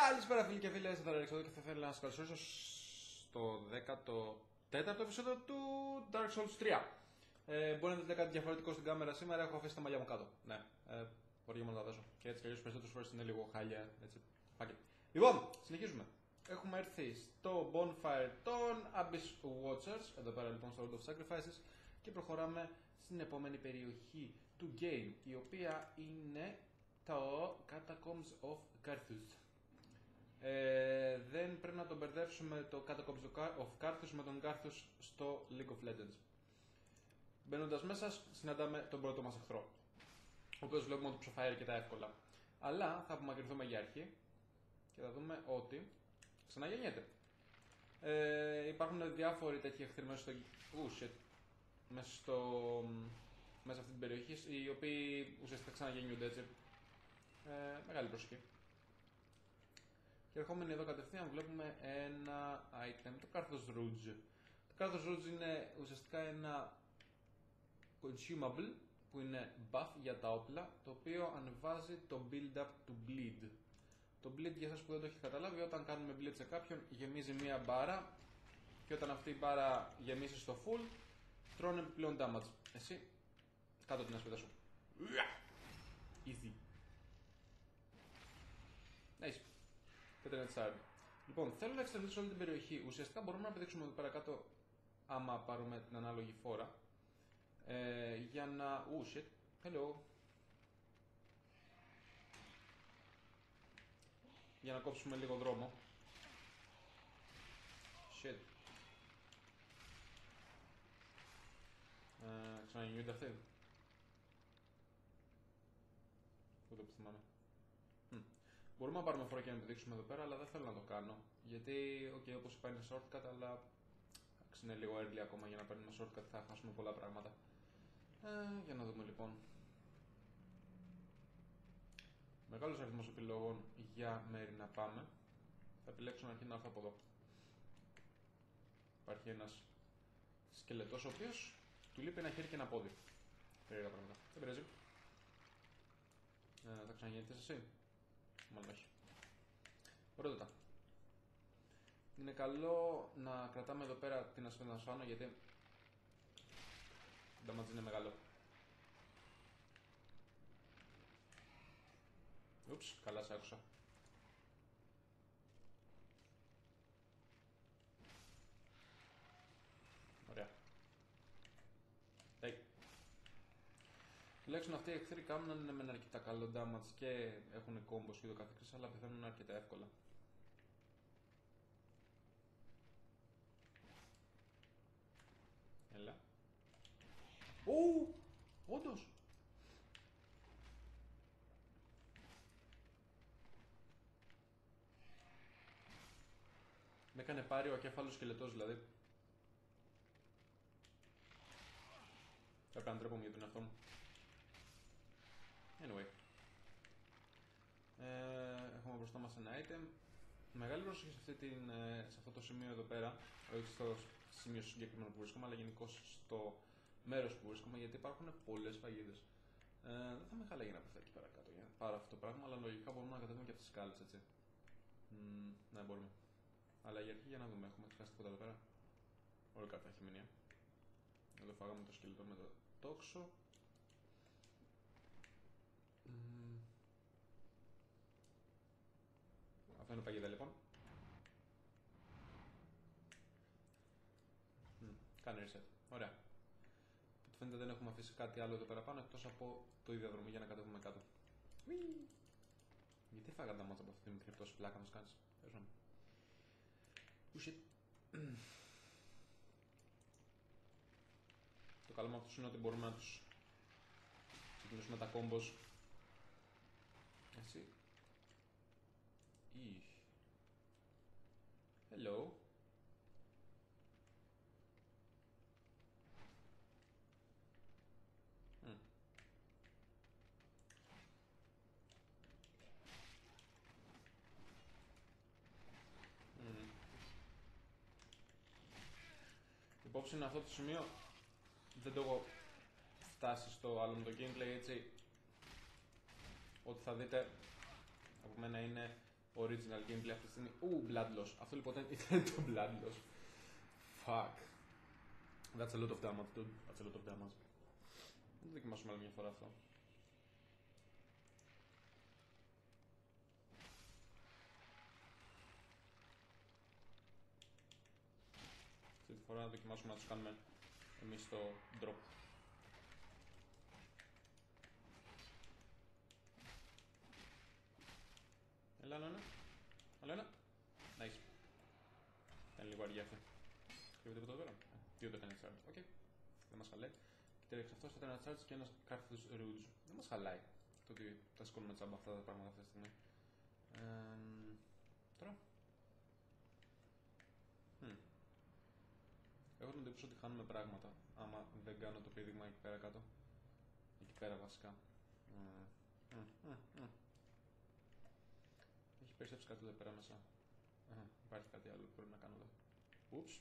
Καλησπέρα φίλοι και φίλες, θα ρίξω εδώ και θα ήθελα να σας καλωσορίσω στο 14ο επεισόδιο του Dark Souls 3. Μπορεί να δείτε κάτι διαφορετικό στην κάμερα σήμερα, έχω αφήσει τα μαλλιά μου κάτω. Ναι, μπορεί να τα δώσω. Και έτσι κι αλλιώς περισσότερες φορές είναι λίγο χάλια, έτσι. Φάκελ. Λοιπόν, συνεχίζουμε. Έχουμε έρθει στο Bonfire των Abyss Watchers, εδώ πέρα λοιπόν στο World of Sacrifices, και προχωράμε στην επόμενη περιοχή του game, η οποία είναι το Catacombs of Carthus. Δεν πρέπει να τον μπερδέψουμε το Catacombs of Carthus με τον Carthus στο League of Legends. Μπαίνοντας μέσα, συναντάμε τον πρώτο μας εχθρό, ο οποίος βλέπουμε ότι ψοφάει αρκετά εύκολα. Αλλά θα απομακρυνθούμε για αρχή και θα δούμε ότι ξαναγεννιέται. Υπάρχουν διάφοροι τέτοιοι εχθροί μέσα σε αυτή την περιοχή, οι οποίοι ουσιαστικά ξαναγεννιούνται έτσι. Μεγάλη προσοχή. Και ερχόμενοι εδώ κατευθείαν βλέπουμε ένα item, το Carthus Rouge. Το Carthus Rouge είναι ουσιαστικά ένα consumable που είναι buff για τα όπλα, το οποίο ανεβάζει το build-up του bleed. Το bleed, για εσάς που δεν το έχετε καταλάβει, όταν κάνουμε bleed σε κάποιον γεμίζει μία μπάρα και όταν αυτή η μπάρα γεμίσει στο full τρώνε επιπλέον damage. Εσύ, κάτω την ασπίδα σου. Easy. Nice. Λοιπόν, θέλω να εξελίξω όλη την περιοχή. Ουσιαστικά μπορούμε να πηδήξουμε εδώ πέρα κάτω, άμα πάρουμε την ανάλογη φόρα. Για να. Shit. Hello. Για να κόψουμε λίγο δρόμο. Shit. Ξαναγεννιούνται αυτοί. Ούτε που θυμάμαι. Μπορούμε να πάρουμε φορά και να επιδείξουμε εδώ πέρα, αλλά δεν θέλω να το κάνω. Γιατί, όπως είπα, είναι shortcut, αλλά είναι λίγο early ακόμα για να παίρνουμε shortcut, θα χάσουμε πολλά πράγματα. Για να δούμε λοιπόν. Μεγάλος αριθμός επιλογών για μέρη να πάμε. Θα επιλέξω να αρχίσει να έρθω από εδώ. Υπάρχει ένας σκελετός, ο οποίος του λείπει ένα χέρι και ένα πόδι. Περίεργα πράγματα. Δεν πειράζει. Θα ξαναγεννηθείς εσύ. Μάλλον όχι. Πρώτα. Είναι καλό να κρατάμε εδώ πέρα την ασφάλεια πάνω, γιατί το damage είναι μεγάλο. Ούψ, καλά σε άκουσα. Ωραία. Hey. Τουλάχιστον αυτοί οι εχθροί κάνουν με αρκετά καλό damage και έχουν combos και το καθεξής, αλλά πεθαίνουν αρκετά εύκολα. Έλα. Όντως! Με έκανε πάρει ο ακέφαλος σκελετός δηλαδή. Πρέπει να ντρέπομαι για τον εαυτό μου. Anyway. Έχουμε μπροστά μας ένα item. Μεγάλη προσοχή σε αυτό το σημείο εδώ πέρα. Όχι στο σημείο συγκεκριμένο που βρίσκομαι, αλλά γενικώ στο μέρος που βρίσκομαι, γιατί υπάρχουν πολλές φαγίδες. Δεν θα με χαλάει να πέφτει εκεί πέρα κάτω για να πάρω αυτό το πράγμα, αλλά λογικά μπορούμε να κατέβουμε και από τις σκάλες, έτσι. Ναι, μπορούμε. Αλλά για αρχή για να δούμε, έχουμε ξεχάσει τίποτα εδώ πέρα. Όλη κάρτα έχει μείνει. Εδώ φάγαμε το σκελετό με το τόξο. Αυτό είναι παγίδα λοιπόν. Κάνει reset. Ωραία. Του φαίνεται δεν έχουμε αφήσει κάτι άλλο εδώ πέρα πάνω εκτός από το ίδιο δρόμο για να κατέβουμε κάτω. Γιατί φάγαμε τα μάτσα από αυτή τη μικρή πτώση πλάκα μας κάνεις. Το καλό με αυτούς είναι ότι μπορούμε να τους ξεκινήσουμε τα combos. Έτσι. Hello. Υπόψη είναι αυτό το σημείο. Δεν το έχω φτάσει στο άλλο με το gameplay, έτσι. Ό,τι θα δείτε από μένα είναι original gameplay αυτή τη στιγμή. Bloodloss. Αυτό λοιπόν ήταν το Bloodloss. Fuck. That's a lot of damage, dude. That's a lot of damage. Δεν το δοκιμάσουμε άλλη μια φορά αυτό. Αυτή τη φορά να δοκιμάσουμε να τους κάνουμε εμείς το drop. Έλα, άλλο ένα. Nice. Ήταν λίγο αργία αυτή. Κρύβεται από το τώρα. Τι ούτε έκανε charge. Οκ. Δεν μας χαλάει. Κοιτάξτε, αυτός ήταν ένα charge και ένας κάρθος rouge. Δεν μας χαλάει το ότι τα σηκώνουμε τσάμπα αυτά τα πράγματα αυτή τη στιγμή. Τώρα. Έχω την εντύπωση ότι χάνουμε πράγματα άμα δεν κάνω το πείδημα εκεί πέρα κάτω. Εκεί πέρα βασικά. Έχει περισσέψει κάτι εδώ πέρα μέσα. Υπάρχει κάτι άλλο που πρέπει να κάνω εδώ. Ούψ.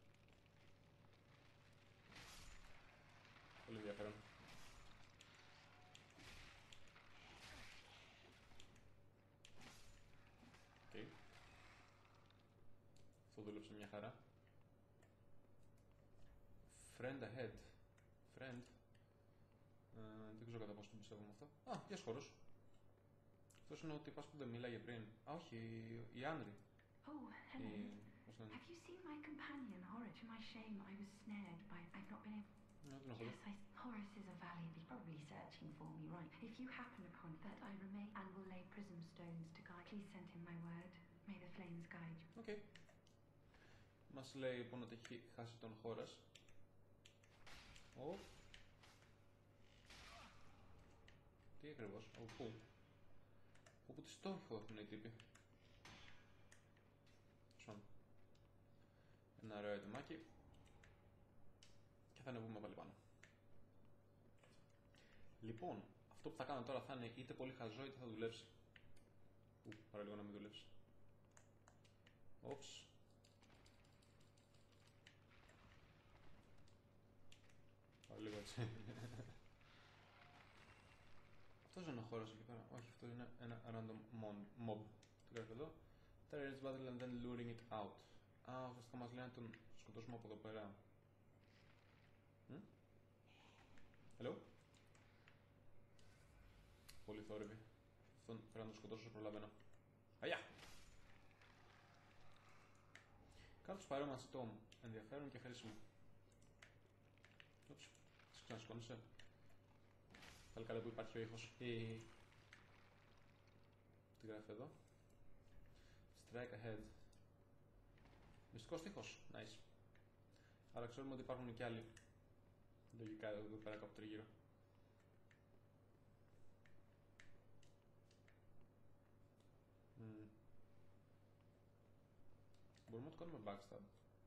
Πολύ ενδιαφέρον. Okay. Αυτό δούλεψε μια χαρά. Friend ahead. Friend. Δεν ξέρω κατά πόσο το πιστεύω με αυτό. Γεια σου χώρος. Αυτός είναι ο τυπάς που δεν μίλαγε πριν. Όχι, η Άνρη. Oh, hello. Have you seen my companion, Horace? To my shame, I was snared by... I've not been able... Yes, Horace is a valiant. He's probably searching for me, right? If you happen upon that, I remain and will lay prism stones to guide. Please send him my word. May the flames guide you. Okay. Μας λέει λοιπόν ότι έχει χάσει τον Horace. Τι ακριβώς, πού? Όπου τη στόχο έχουν οι τύποι. Ένα ωραίο ετοιμάκι. Και θα ανεβούμε πάλι πάνω. Λοιπόν, αυτό που θα κάνω τώρα θα είναι είτε πολύ χαζό είτε θα δουλέψει. Παραλίγο να μην δουλέψει. Όψ. Παραλίγο έτσι. Αυτός είναι ο χώρος εκεί πέρα. Όχι, αυτό είναι ένα random mob. Το γράφει εδώ. Terrorist battle and then luring it out. Ουσιαστικά μας λέει να τον σκοτώσουμε από εδώ πέρα. Hello. Πολύ θόρυβη. Αυτόν πρέπει να τον σκοτώσω όσο προλαβαίνω. Αγιά! Κάτω παρόμοια Tom. Ενδιαφέρον και χρήσιμο. Ούψ. Σε ξανασκόνησε. Πάλι καλά που υπάρχει ο ήχος. Τι γράφει εδώ. Strike ahead. Μυστικός τείχος. Nice. Άρα ξέρουμε ότι υπάρχουν και άλλοι. Λογικά εδώ πέρα κάπου τριγύρω. Μπορούμε να το κάνουμε backstab.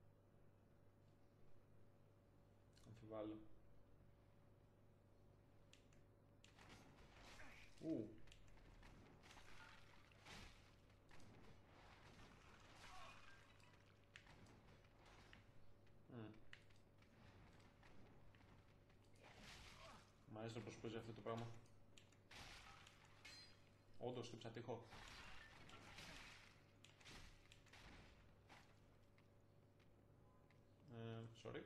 Αμφιβάλλω. Μ' αρέσει το πώς παίζει αυτό το πράγμα. Όντως χτύψα τείχο. Sorry.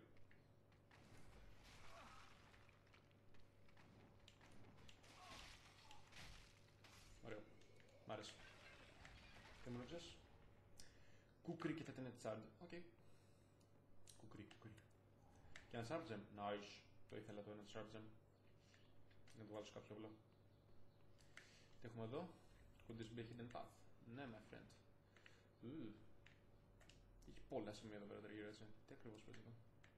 Ωραίο. Μ' άρεσε. Τι μου ρωτήσες? Κούκρι και θα την τσάρντ. Οκ. Κούκρι. Και ένα σάρτζεμ. Nice. Το ήθελα το ένα σάρτζεμ. Να το βάλω σε κάποιο βλό. Τι έχουμε εδώ? Could this be a hidden path? Ναι, my friend. Έχει πολλά σημεία εδώ πέρα τριγύρω έτσι. Τι ακριβώς παίζει εδώ?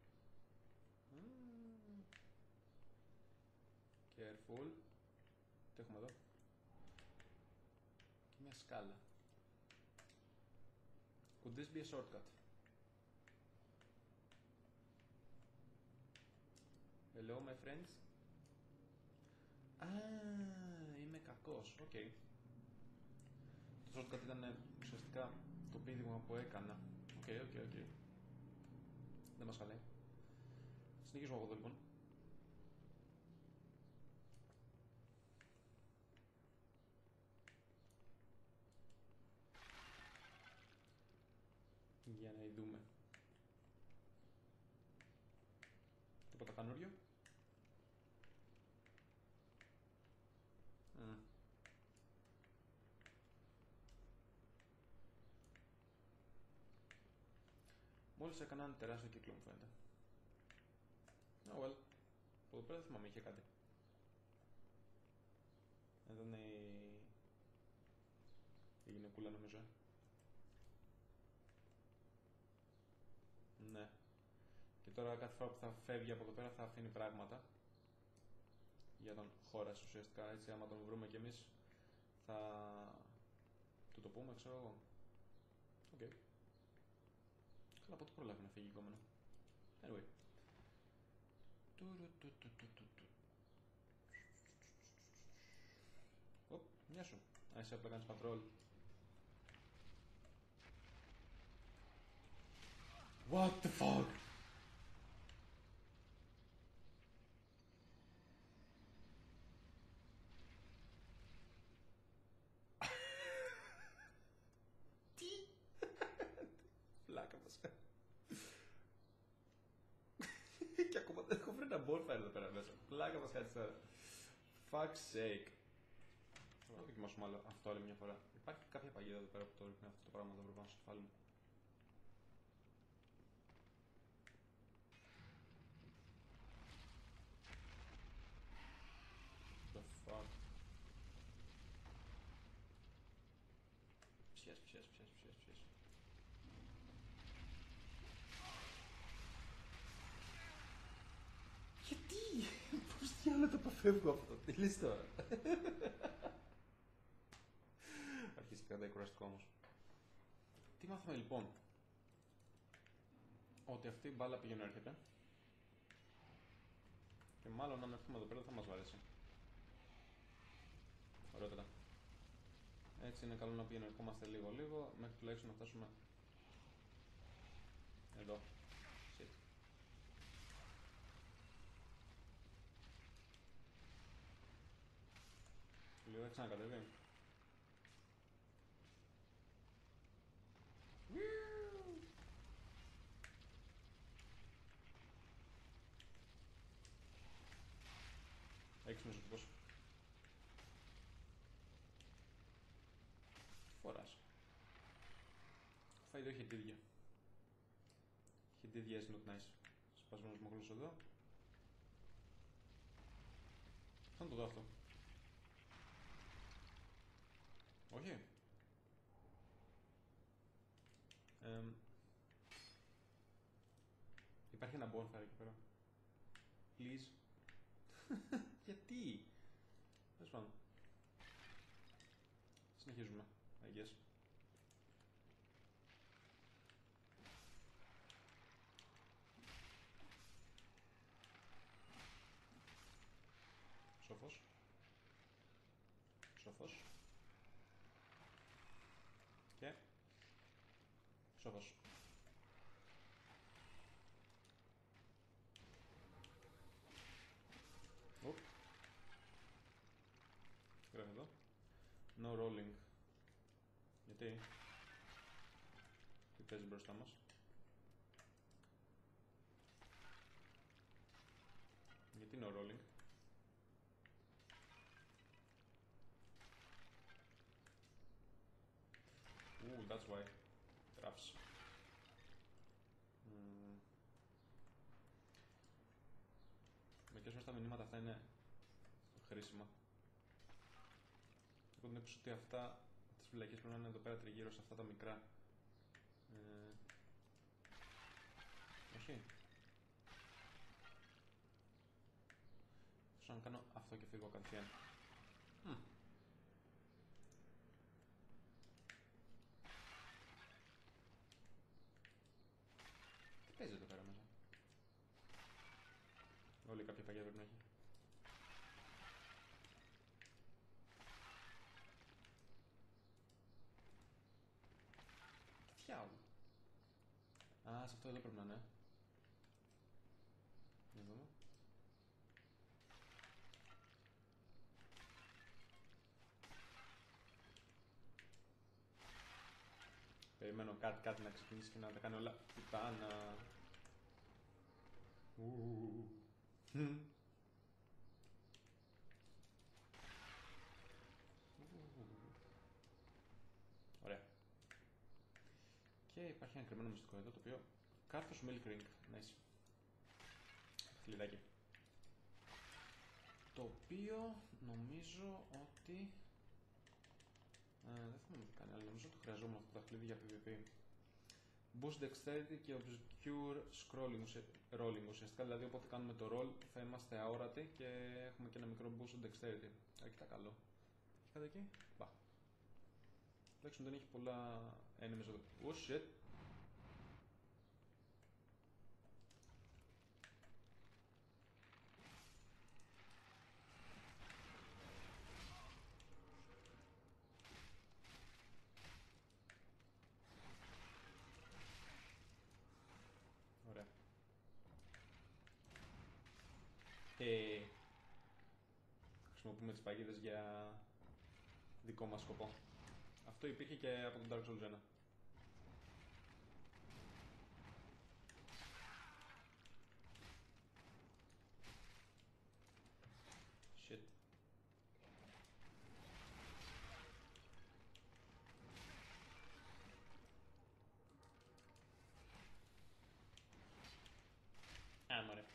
Careful. Τι έχουμε εδώ? Και μια σκάλα. Could this be a shortcut? Hello my friends. Είμαι κακός. Οκ. Το shortcut ήταν ουσιαστικά το πείδημα που έκανα. Οκ. Δεν μας χαλάει. Συνεχίζουμε από εδώ λοιπόν. Μόλις έκανα ένα τεράστιο κύκλο μου φαίνεται. Oh well. Από εδώ πέρα δεν θυμάμαι, είχε κάτι. Εδώ είναι η γυναικούλα νομίζω. Ναι. Και τώρα κάθε φορά που θα φεύγει από εδώ πέρα θα αφήνει πράγματα. Για τον χώρας ουσιαστικά, έτσι άμα τον βρούμε κι εμείς θα του το πούμε, ξέρω εγώ. Οκ. Okay. Καλά, πότε προλάβει να φύγει κόμμενο. Anyway. Οπ, γεια σου. Εσύ απλά κάνεις πατρόλ. What the fuck? Τι? Πλάκα μας. Και ακόμα δεν έχω βρει ένα bonfire εδώ πέρα μέσα. Πλάκα μας κάτσε τώρα. Fuck's sake. Θα δοκιμάσουμε άλλο αυτό άλλη μια φορά. Υπάρχει κάποια παγίδα εδώ πέρα που το ρίχνει αυτό το πράγμα εδώ πάνω στο κεφάλι μου. The fuck. Ψιάς. Γιατί? Πώς τι άλλο το αποφεύγω αυτό, τι λες τώρα. Αρχίζει και κρατάει κουραστικό όμως. Τι μάθαμε λοιπόν? Ότι αυτή η μπάλα πηγαίνει έρχεται. Και μάλλον αν έρθουμε εδώ πέρα δεν θα μας βαρέσει. Ωραιότατα. Έτσι είναι καλό να πηγαίνει ερχόμαστε λίγο μέχρι τουλάχιστον να φτάσουμε εδώ. Shit. Λίγο θα ξανακατεβεί. Έξυπνος ο τύπος. Φοράς. Φάει το χεντίδια. Χεντίδια is not nice. Σπασμένος μοχλός εδώ. Θα το δω αυτό. Όχι. Υπάρχει ένα bonfire εκεί πέρα. Please. Γιατί? Τέλος πάντων. Συνεχίζουμε, I guess. Σοφός. Και σοφός. Γράφει εδώ. No rolling. Γιατί? Τι παίζει μπροστά μας? Γιατί no rolling? That's why. Traps. Μερικές φορές τα μηνύματα αυτά είναι χρήσιμα. Εγώ την έξω ότι αυτά τις φυλακές πρέπει να είναι εδώ πέρα τριγύρω σε αυτά τα μικρά. Όχι. Σαν να κάνω αυτό και φύγω κατευθείαν. Τι παίζει εδώ πέρα μέσα? Όλη κάποια παγιά πρέπει να έχει. Διάολο. Α, σε αυτό εδώ πρέπει να είναι. Για να δούμε. Περιμένω κάτι να ξεκινήσει και να τα κάνει όλα πουτάνα. Ωραία. Και υπάρχει ένα κρυμμένο μυστικό εδώ το οποίο Κάρθος Milk Ring. Nice. Χλιδάκι. Το οποίο νομίζω ότι... δεν θυμάμαι τι κάνει, αλλά νομίζω ότι το χρειαζόμουν αυτό το δαχτυλίδι για PvP. Boost Dexterity και Obscure Rolling. Ουσιαστικά δηλαδή όποτε κάνουμε το roll θα είμαστε αόρατοι και έχουμε και ένα μικρό Boost Dexterity. Κοίτα καλό. Έχει κάτι εκεί? Μπα. Τουλάχιστον δεν έχει πολλά enemies εδώ. Oh shit. Ωραία. Χρησιμοποιούμε τις παγίδες για δικό μας σκοπό. Αυτό υπήρχε και από τον Dark Souls 1. Shit. Ωραία.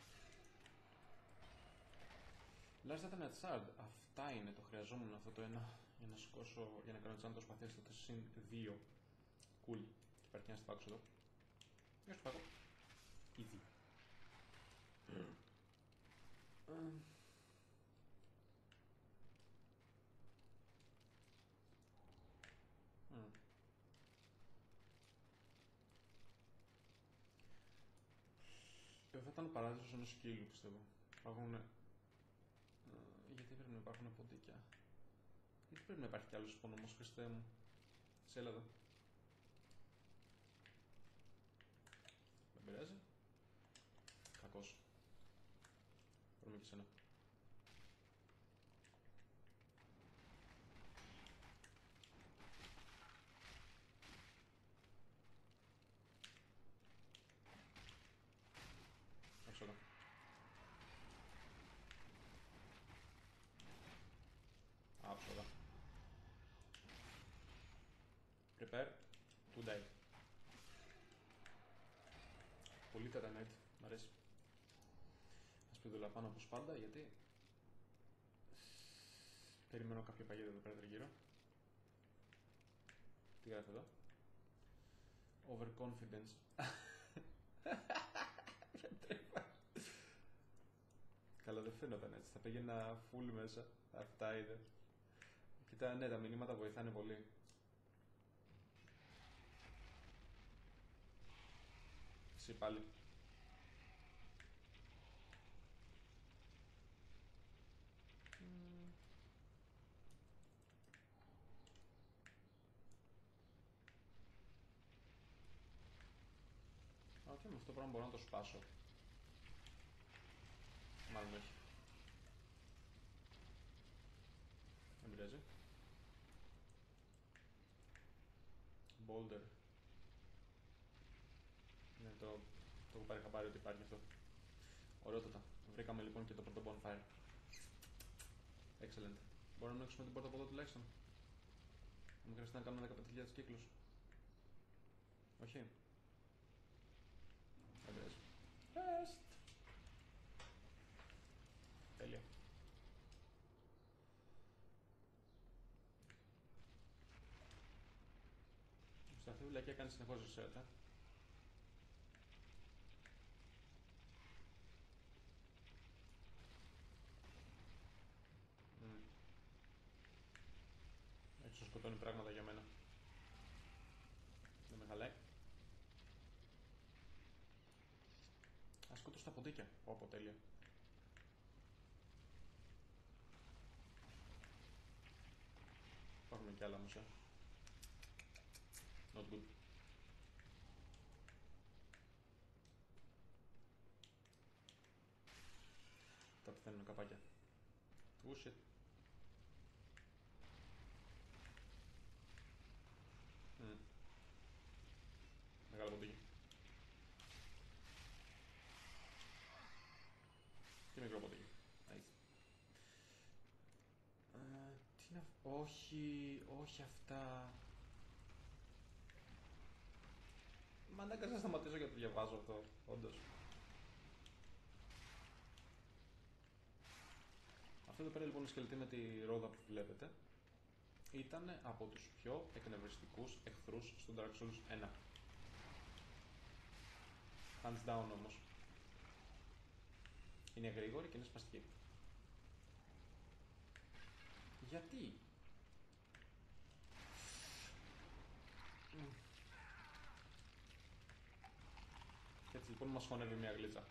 Last Eternal Shard. Αυτά είναι, το χρειαζόμουν αυτό το ένα για να σηκώσω, για να κάνω τις άντρες παθές στο συν 2. Cool. Και υπάρχει ένα στυπάκος εδώ. Ποιος στυπάκο? Easy. Θα ήταν ο παράδεισος ενός σκύλου, πιστεύω. Υπάρχουν... γιατί πρέπει να υπάρχουν ποντίκια? Γιατί πρέπει να υπάρχει κι άλλος υπονομός, Χριστέ μου? Σε έλα εδώ. Δεν πειράζει. Κακός. Πάρουμε και σένα. Έξω εδώ. Άψογα. Prepare to die. Πολύ τετανέτ, μ' αρέσει. Ας πηδούλα πάνω όπως πάντα, γιατί περιμένω κάποια παγίδα εδώ πέρα τριγύρω. Τι γράφει εδώ? Overconfidence. Καλά, δεν φαίνονταν έτσι, θα πήγαινα full μέσα. Αυτά είδε. Κοίτα, ναι, τα μηνύματα βοηθάνε πολύ. Εσύ πάλι. Όχι, με αυτό το πράγμα μπορώ να το σπάσω. Μάλλον όχι. Δεν πειράζει. Boulder. Ναι, το έχω πάρει χαμπάρι ότι υπάρχει αυτό. Ωραιότατα. Βρήκαμε λοιπόν και το πρώτο bonfire. Excellent. Μπορούμε να ανοίξουμε την πόρτα από εδώ τουλάχιστον? Θα μου χρειαστεί να κάνουμε 15.000 κύκλους. Όχι. Δεν πειράζει. Rest. Τέλεια. Στην αυτή βλακία κάνει συνεχώς reset. Έτσι σκοτώνει πράγματα για μένα. Δεν με χαλάει. Ας σκότω στα ποντίκια. Πω, τέλεια. Υπάρχουν και άλλα όμως, Not good. Τα πεθαίνουν καπάκια. Oh shit. Μεγάλο ποντίκι. Και μικρό ποντίκι. Nice. Τι είναι αυτό? Όχι, όχι αυτά. Μ' ανάγκασε να σταματήσω για να το διαβάζω αυτό, όντως. Αυτό εδώ πέρα λοιπόν η σκελετή με τη ρόδα που βλέπετε ήταν από τους πιο εκνευριστικούς εχθρούς στο Dark Souls 1. Hands down όμως. Είναι γρήγορη και είναι σπαστική. Γιατί? Έτσι λοιπόν μας χωνεύει μια γλίτσα.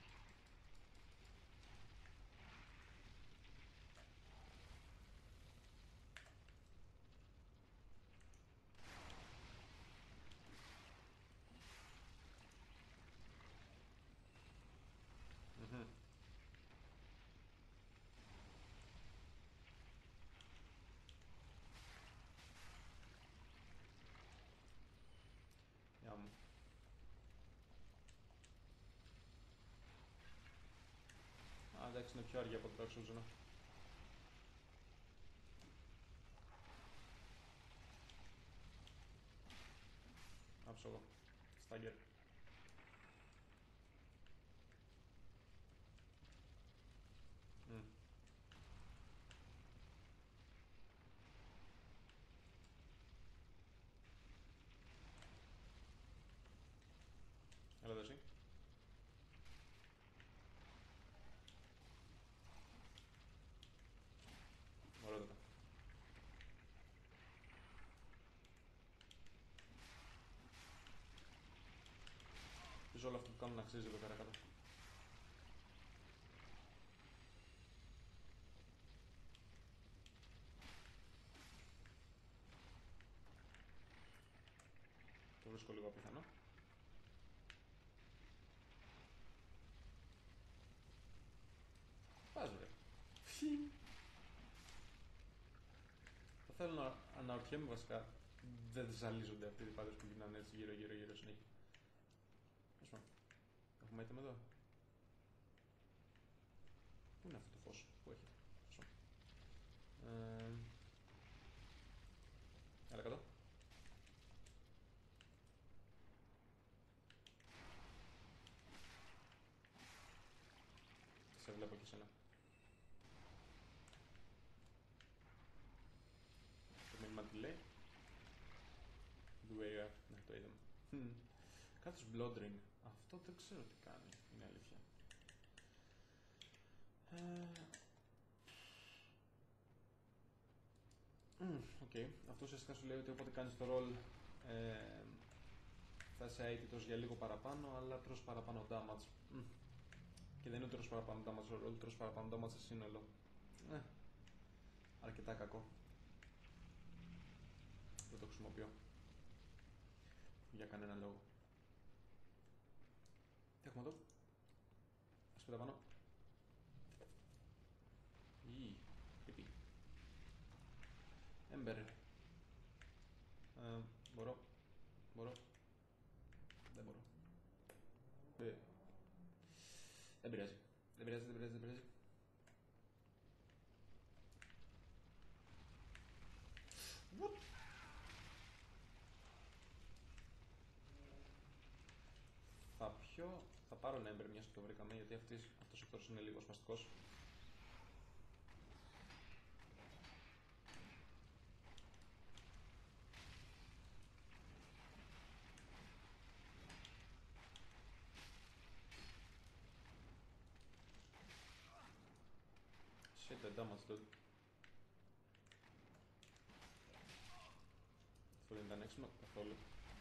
Εντάξει, είναι πιο αργή από το Dark Souls 1. Άψω εγώ. Στάγκερ. Έλα εδώ εσύ. Ωραιότατα. Πίσω όλο αυτό που κάνουν να αξίζει εδώ πέρα κάτω. Το βρίσκω λίγο απίθανο. Πας βρε. Θα θέλω να αναρωτιέμαι βασικά. Δεν ζαλίζονται αυτοί οι πάντες που γυρνάνε έτσι γύρω συνέχεια. Έχουμε item εδώ. Πού είναι αυτό το φως που έχετε? Έλα κάτω. Σε βλέπω και σένα. Το μήνυμα τι λέει? Beware. Ναι, το είδαμε. Κάτω Blood Ring. Αυτό δεν ξέρω τι κάνει, είναι αλήθεια. Οκ. Αυτό ουσιαστικά σου λέει ότι όποτε κάνεις το roll θα είσαι αίτητος για λίγο παραπάνω, αλλά τρως παραπάνω damage. Και δεν είναι τρως παραπάνω damage στο roll, τρως παραπάνω damage σε σύνολο. Αρκετά κακό. Δεν το χρησιμοποιώ. Για κανένα λόγο. Τι έχουμε εδώ? Ας πέτα πάνω. Πιπί. Ember. Μπορώ. Δεν μπορώ. Δεν πειράζει. What? Θα πάρω ένα Ember μιας που το βρήκαμε, γιατί αυτός ο χώρος είναι λίγο σπαστικός. Shit, the damage, dude. Αυτό δεν ήταν έξυπνο καθόλου.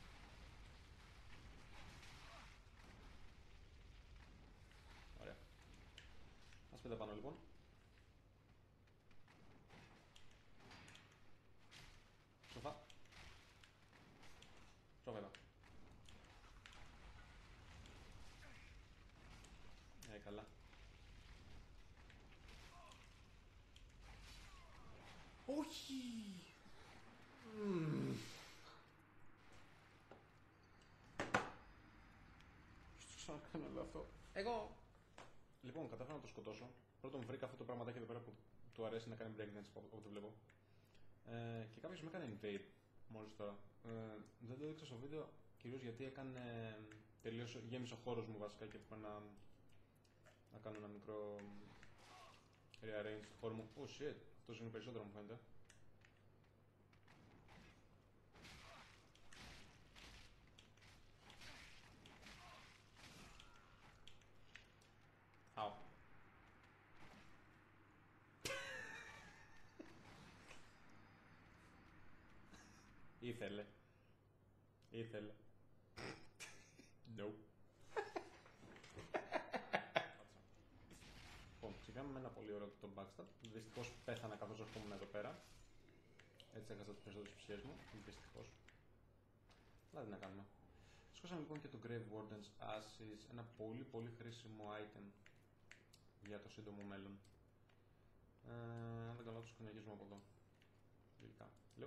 Ωραία. Ας πέτα πάνω λοιπόν. Σοφά. Σοφά. Καλά. Όχι! Ποιος το ξανακάνω όλο αυτό? Εγώ! Λοιπόν, κατάφερα να το σκοτώσω. Πρώτον βρήκα αυτό το πραγματάκι εδώ πέρα που του αρέσει να κάνει breakdance από το βλέπω. Και κάποιος με έκανε invade μόλις τώρα. Δεν το έδειξα στο βίντεο Κυρίως γιατί έκανε. Γέμισε ο χώρος μου βασικά και έπρεπε να κάνω ένα μικρό rearrange του χώρου μου. Oh shit, αυτός είναι περισσότερο μου φαίνεται. Αου. Ήθελε. No. Λοιπόν, ξεκινάμε με ένα πολύ ωραίο το backstab. Δυστυχώς πέθανα καθώς ερχόμουν εδώ πέρα. Έτσι έχασα τις περισσότερες ψυχές μου. Δυστυχώς. Αλλά τι να κάνουμε. Σκόσαμε λοιπόν και το Grave Warden's Ashes. Ένα πολύ πολύ χρήσιμο item για το σύντομο μέλλον. Αν δεν κάνω το σκονιαγίζουμε από εδώ. Λογικά. Λέω.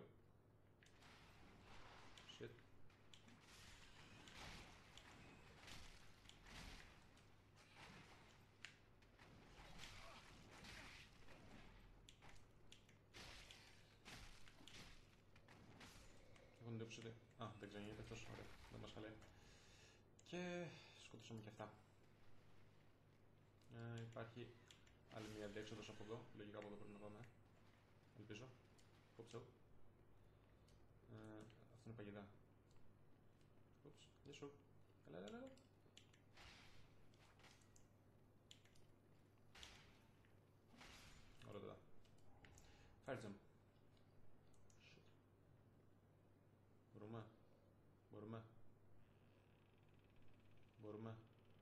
Shit. Έχω την εντύπωση ότι... Α, δεν ξαναγίνεται αυτός, ωραία, δεν μας χαλάει. Και σκοτώσαμε και αυτά. Υπάρχει άλλη μια διέξοδος από εδώ, λογικά από εδώ πρέπει να πάμε. Ελπίζω. Κόψω. Αυτό είναι παγιδά. Ούψ, γεια σου. Έλα. Ωραία τώρα. Fire jump. Μπορούμε.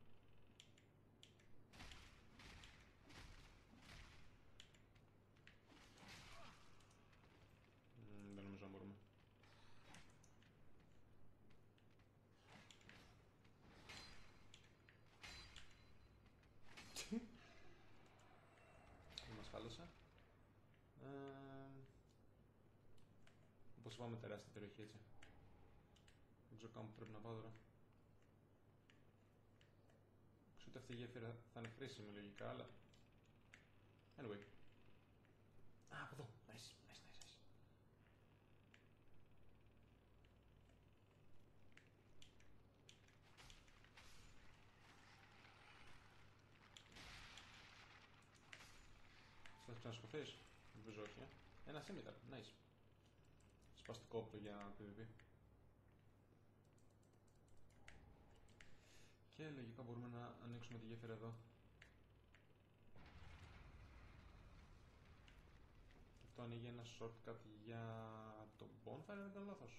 Δεν νομίζω να μπορούμε. Δεν μας χάλασε. Όπως είπαμε, τεράστια περιοχή έτσι. Δεν ξέρω καν που πρέπει να πάω τώρα. Ξέρω ότι αυτή η γέφυρα θα είναι χρήσιμη λογικά, αλλά... Anyway. Α, από εδώ. Nice. Θα ξανασκοθείς. Νομίζω όχι, Ένα σίμιταρ. Nice. Σπαστικό όπλο για PvP. Και λογικά μπορούμε να ανοίξουμε τη γέφυρα εδώ. Αυτό ανοίγει ένα shortcut για το bonfire, δεν κάνω λάθος.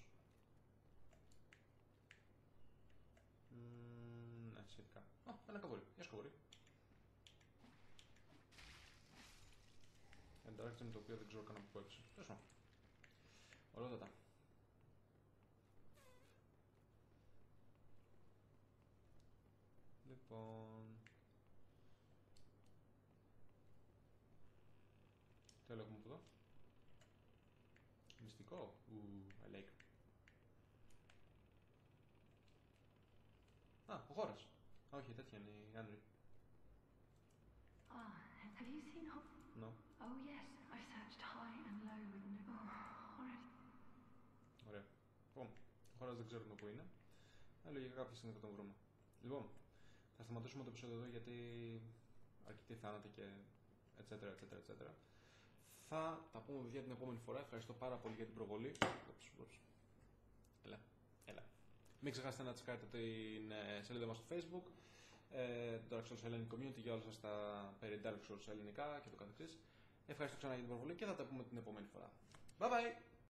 Ναι, σχετικά. Ένα καβούρι. Γεια σου καβούρι. Interaction το οποίο δεν ξέρω καν από πού έπαιξε. Τέλος πάντων. Ωραιότατα. Λοιπόν... Τι άλλο έχουμε από εδώ. Μυστικό. I like. Α, ο χώρας. Όχι, τέτοια είναι η Henry. Have you seen her? No. Oh yes, I've searched high and low with no... horrid. Ωραία. Λοιπόν, ο χώρας δεν ξέρουμε πού είναι. Λογικά κάποια στιγμή θα τον βρούμε. Λοιπόν, θα σταματήσουμε το επεισόδιο εδώ γιατί αρκετοί θάνατοι και etc. Θα τα πούμε παιδιά την επόμενη φορά. Ευχαριστώ πάρα πολύ για την προβολή. Έλα. Μην ξεχάσετε να τσεκάρετε την σελίδα μας στο Facebook, το Dark Souls Hellenic Community για όλα σας τα περί Dark Souls ελληνικά και το καθεξής. Ευχαριστώ ξανά για την προβολή και θα τα πούμε την επόμενη φορά. Bye bye!